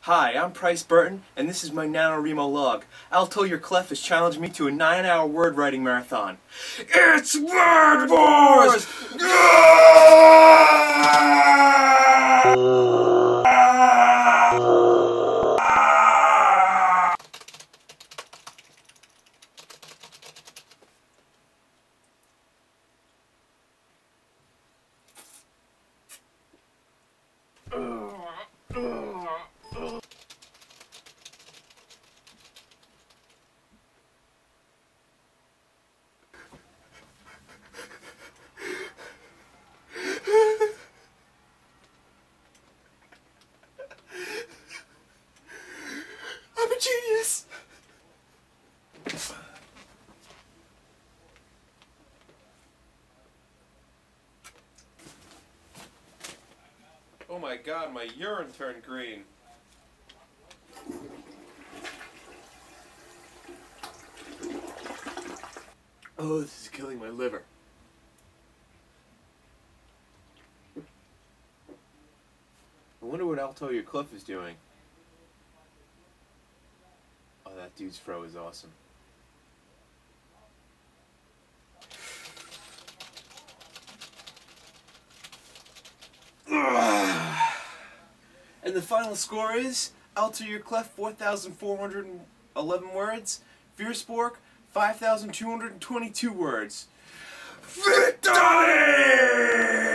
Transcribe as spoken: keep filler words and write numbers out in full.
Hi, I'm Price Burton, and this is my Nanowrimo log. altoyourclef has challenged me to a nine hour word writing marathon. It's Word Wars! I'm a genius! Oh my god, my urine turned green. Oh, this is killing my liver. I wonder what altoyourclef is doing. Oh, that dude's fro is awesome. And the final score is altoyourclef four thousand four hundred eleven words, Fiercebork five thousand two hundred twenty-two words. Victory!